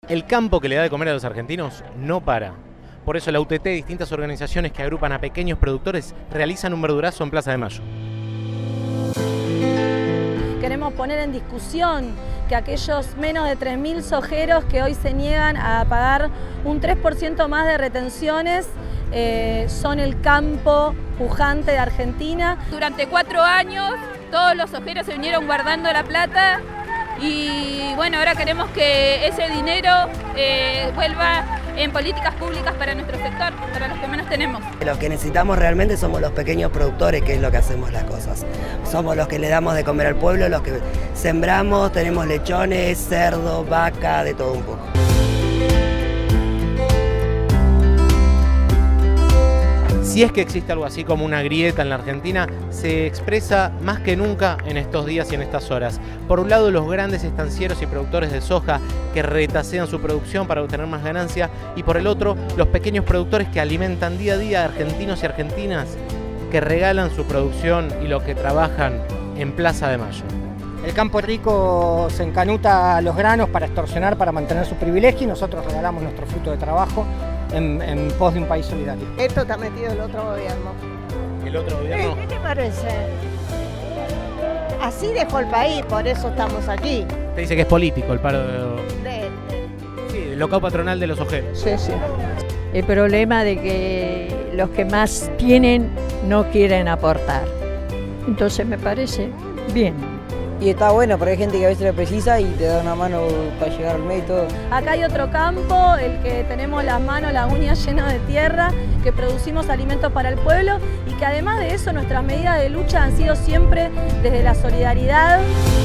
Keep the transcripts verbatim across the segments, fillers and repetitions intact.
El campo que le da de comer a los argentinos no para. Por eso la U T T y distintas organizaciones que agrupan a pequeños productores realizan un verdurazo en Plaza de Mayo. Queremos poner en discusión que aquellos menos de tres mil sojeros que hoy se niegan a pagar un tres por ciento más de retenciones eh, son el campo pujante de Argentina. Durante cuatro años todos los sojeros se vinieron guardando la plata y bueno, ahora queremos que ese dinero eh, vuelva en políticas públicas para nuestro sector, para los que menos tenemos. Lo que necesitamos realmente somos los pequeños productores, que es lo que hacemos las cosas. Somos los que le damos de comer al pueblo, los que sembramos, tenemos lechones, cerdo, vaca, de todo un poco. Si es que existe algo así como una grieta en la Argentina, se expresa más que nunca en estos días y en estas horas. Por un lado, los grandes estancieros y productores de soja que retasean su producción para obtener más ganancia, y por el otro, los pequeños productores que alimentan día a día a argentinos y argentinas que regalan su producción y lo que trabajan en Plaza de Mayo. El campo rico se encanuta a los granos para extorsionar, para mantener su privilegio, y nosotros regalamos nuestro fruto de trabajo en, en pos de un país solidario. Esto está metido el otro gobierno. ¿El otro gobierno? ¿Qué te parece? Así dejó el país, por eso estamos aquí. Te dice que es político el paro de... De, de... Sí, el local patronal de los ojeros. Sí, sí. El problema de que los que más tienen no quieren aportar. Entonces me parece bien. Y está bueno, porque hay gente que a veces lo precisa y te da una mano para llegar al medio y todo. Acá hay otro campo, el que tenemos las manos, las uñas llenas de tierra, que producimos alimentos para el pueblo y que además de eso nuestras medidas de lucha han sido siempre desde la solidaridad.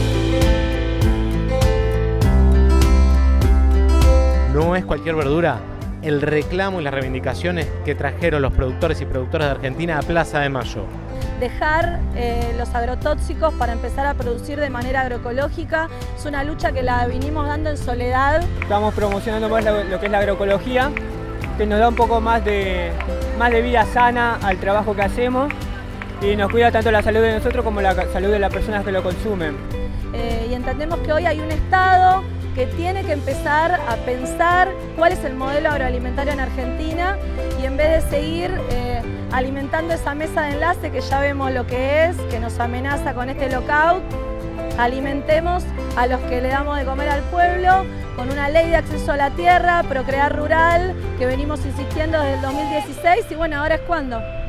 No es cualquier verdura el reclamo y las reivindicaciones que trajeron los productores y productoras de Argentina a Plaza de Mayo. Dejar eh, los agrotóxicos para empezar a producir de manera agroecológica es una lucha que la vinimos dando en soledad. Estamos promocionando más lo, lo que es la agroecología, que nos da un poco más de, más de vida sana al trabajo que hacemos y nos cuida tanto la salud de nosotros como la salud de las personas que lo consumen. Eh, y entendemos que hoy hay un Estado que tiene que empezar a pensar cuál es el modelo agroalimentario en Argentina y en vez de seguir eh, alimentando esa mesa de enlace que ya vemos lo que es, que nos amenaza con este lockout, alimentemos a los que le damos de comer al pueblo con una ley de acceso a la tierra, procrear rural, que venimos insistiendo desde el dos mil dieciséis y bueno, ahora es cuando.